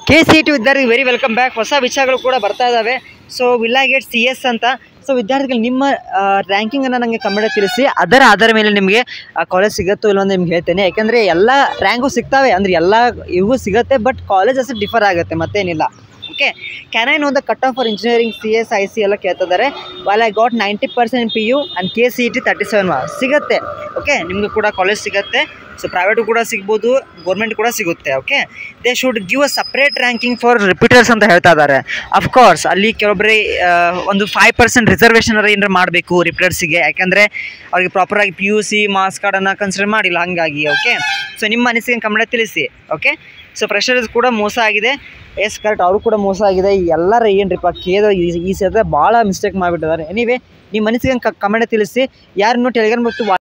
KCET ವಿದ್ಯಾರ್ಥಿ very welcome back. ಹೊಸ ವಿಷಯಗಳು ಕೂಡ ಬರ್ತಾ ಇದ್ದಾವೆ. ಸೊ ವಿಲ್ಲಾ ಗೇಟ್ CS ಅಂತ. ಸೊ ವಿದ್ಯಾರ್ಥಿಗಳು ನಿಮ್ಮ ರ್ಯಾಂಕಿಂಗನ್ನು ನನಗೆ ಕಮೆಂಟ್ ತಿಳಿಸಿ. ಅದರ ಆಧಾರ ಮೇಲೆ ನಿಮಗೆ ಕಾಲೇಜ್ ಸಿಗುತ್ತೋ ಇಲ್ಲೋ ಅಂತ ನಿಮ್ಗೆ ಹೇಳ್ತೇನೆ. ಯಾಕೆಂದರೆ ಎಲ್ಲ ರ್ಯಾಂಕು ಸಿಗ್ತವೆ, ಅಂದರೆ ಎಲ್ಲ ಇವು ಸಿಗುತ್ತೆ, ಬಟ್ ಕಾಲೇಜ್ ಅಷ್ಟು ಡಿಫರ್ ಆಗುತ್ತೆ, ಮತ್ತೇನಿಲ್ಲ. Okay, can I know the cut off for engineering CS IC ಎಲ್ಲ ಕೇಳ್ತಿದ್ದಾರೆ. While I got 90% in PU and KCET 37 marks ಸಿಗುತ್ತೆ. ಓಕೆ, ನಿಮಗೂ ಕೂಡ ಕಾಲೇಜ್ ಸಿಗುತ್ತೆ. ಸೊ ಪ್ರೈವೇಟು ಕೂಡ ಸಿಗ್ಬೋದು, ಗೌರ್ಮೆಂಟ್ ಕೂಡ ಸಿಗುತ್ತೆ. Okay, they should give a separate ranking for repeaters ಅಂತ ಹೇಳ್ತಾ ಇದ್ದಾರೆ. ಅಫ್ಕೋರ್ಸ್ ಅಲ್ಲಿ ಕೆಲವೊಬ್ಬರೇ ಒಂದು 5% ರಿಸರ್ವೇಷನ್ ಏನಾರು ಮಾಡಬೇಕು ರಿಪೀಟರ್ಸಿಗೆ, ಯಾಕೆಂದರೆ ಅವ್ರಿಗೆ ಪ್ರಾಪರಾಗಿ PUC ಮಾರ್ಕ್ಸ್ ಕಾರ್ಡನ್ನು ಕನ್ಸಿಡರ್ ಮಾಡಿಲ್ಲ, ಹಾಗಾಗಿ. ಓಕೆ, ಸೊ ನಿಮ್ಮ ಅನಿಸಿಕೆ ಕಮೆಂಟ್ ತಿಳಿಸಿ. ಓಕೆ, ಸೊ ಫ್ರೆಷರ್ಸ್ ಕೂಡ ಮೋಸ ಆಗಿದೆ. ಎಸ್ ಕರೆಕ್ಟ್, ಅವರು ಕೂಡ ಮೋಸ ಆಗಿದೆ. ಎಲ್ಲರೂ ಏನ್ರಿಪ್ಪ ಕೇಳೋ ಈ ಸತ ಭಾಳ ಮಿಸ್ಟೇಕ್ ಮಾಡಿಬಿಟ್ಟಿದ್ದಾರೆ. ಎನಿವೇ ನಿಮ್ಮ ಅನಿಸಿಕೆ ಕಮೆಂಟ್ ತಿಳಿಸಿ. ಯಾರನ್ನು ಟೆಲಿಗ್ರಾಮ್ ಮತ್ತು